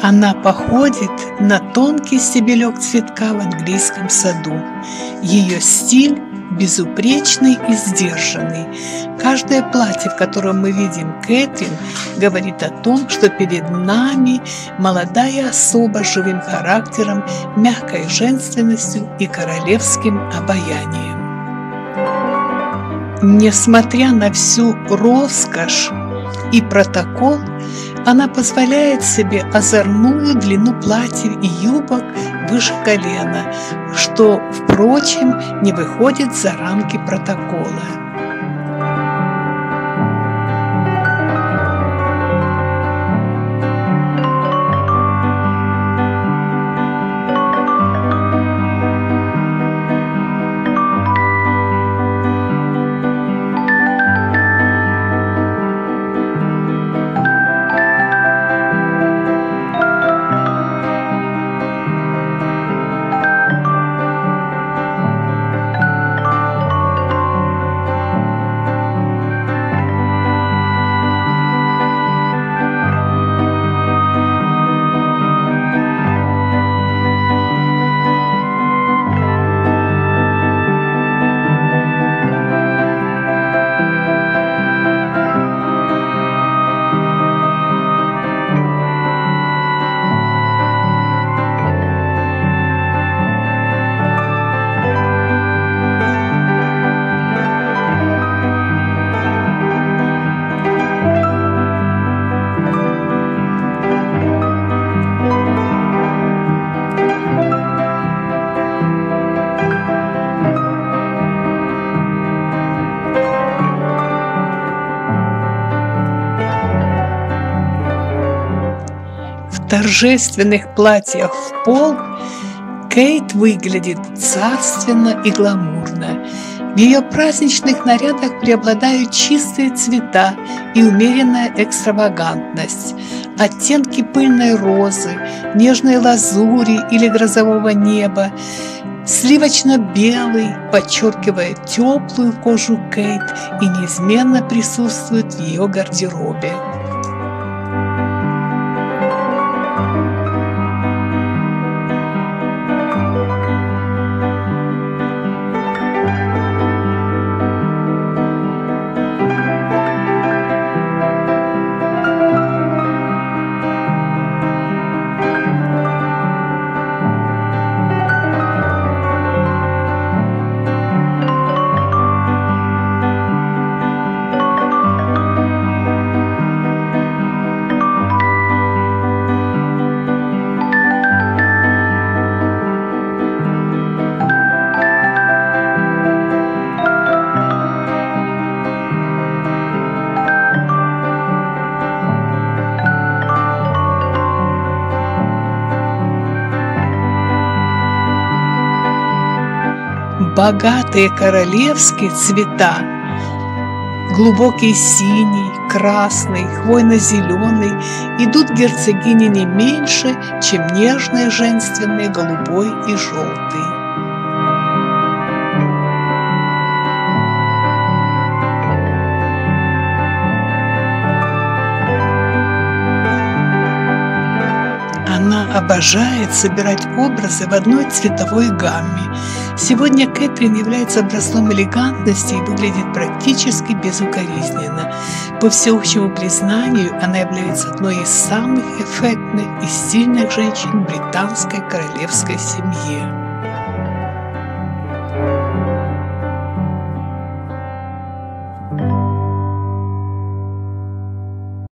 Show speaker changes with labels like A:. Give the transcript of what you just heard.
A: Она походит на тонкий стебелек цветка в английском саду. Ее стиль безупречный и сдержанный. Каждое платье, в котором мы видим Кэтрин, говорит о том, что перед нами молодая особа с живым характером, мягкой женственностью и королевским обаянием. Несмотря на всю роскошь и протокол, она позволяет себе озорную длину платьев и юбок выше колена, что, впрочем, не выходит за рамки протокола. В торжественных платьях в пол Кейт выглядит царственно и гламурно. В ее праздничных нарядах преобладают чистые цвета и умеренная экстравагантность. Оттенки пыльной розы, нежной лазури или грозового неба, сливочно-белый подчеркивает теплую кожу Кейт и неизменно присутствует в ее гардеробе. Богатые королевские цвета – глубокий синий, красный, хвойно-зеленый – идут герцогине не меньше, чем нежные женственные голубой и желтый. Она обожает собирать образы в одной цветовой гамме. Сегодня Кэтрин является образцом элегантности и выглядит практически безукоризненно. По всеобщему признанию, она является одной из самых эффектных и стильных женщин в британской королевской семье.